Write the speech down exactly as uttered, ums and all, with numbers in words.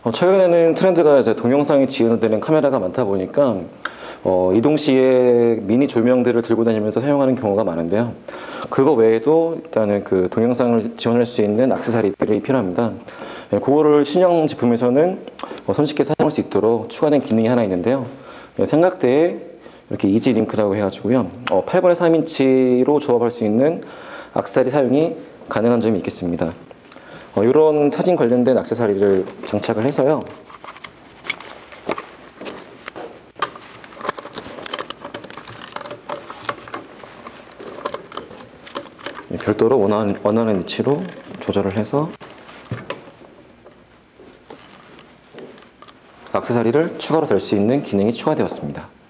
어, 최근에는 트렌드가 이제 동영상에 지원되는 카메라가 많다 보니까 어, 이동 시에 미니 조명들을 들고 다니면서 사용하는 경우가 많은데요. 그거 외에도 일단은 그 동영상을 지원할 수 있는 액세서리들이 필요합니다. 예, 그거를 신형 제품에서는 어, 손쉽게 사용할 수 있도록 추가된 기능이 하나 있는데요. 예, 삼각대에 이렇게 이지 링크라고 해가지고요. 어, 팔분의 삼 인치로 조합할 수 있는 액세서리 사용이 가능한 점이 있겠습니다. 어, 이런 사진 관련된 액세서리를 장착을 해서요. 별도로 원하는, 원하는 위치로 조절을 해서 액세서리를 추가로 달 수 있는 기능이 추가되었습니다.